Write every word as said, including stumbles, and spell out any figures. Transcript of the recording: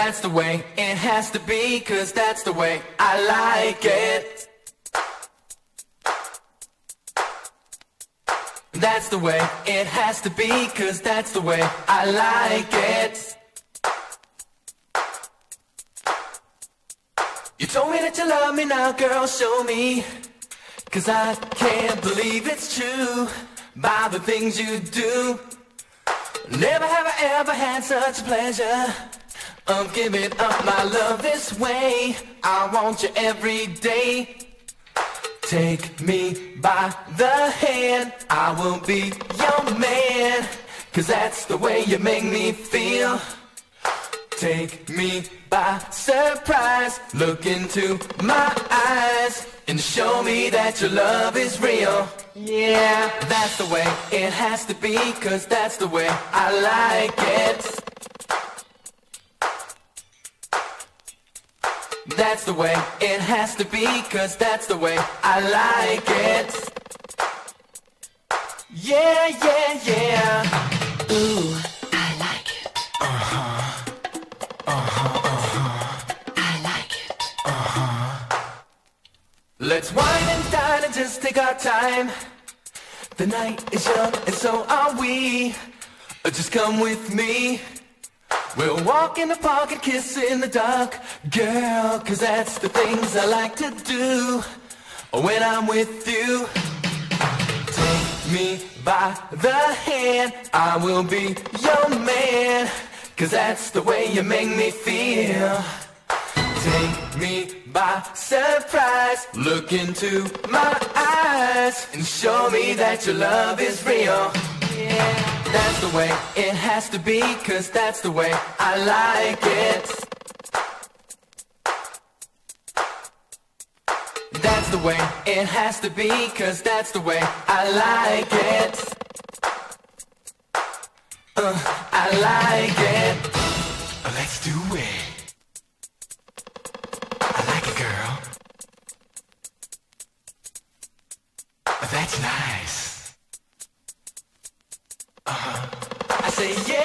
That's the way it has to be, 'cause that's the way I like it. That's the way it has to be, 'cause that's the way I like it. You told me that you love me, now girl, show me. 'Cause I can't believe it's true by the things you do. Never have I ever had such pleasure of giving up my love this way. I want you every day. Take me by the hand, I will be your man. 'Cause that's the way you make me feel. Take me by surprise, look into my eyes and show me that your love is real. Yeah, that's the way it has to be, 'cause that's the way I like it. That's the way it has to be, 'cause that's the way I like it. Yeah, yeah, yeah. Ooh, I like it. Uh-huh. Uh-huh, uh-huh. I like it. Uh-huh. Let's wine and dine and just take our time. The night is young and so are we. Just come with me. We'll walk in the park and kiss in the dark, girl, 'cause that's the things I like to do when I'm with you. Take me by the hand, I will be your man, 'cause that's the way you make me feel. Take me by surprise, look into my eyes and show me that your love is real. Yeah, that's the way it has to be, 'cause that's the way I like it. That's the way it has to be, 'cause that's the way I like it. Uh, I like it. Let's do it. I like it, girl. That's nice. Uh-huh. I say yeah.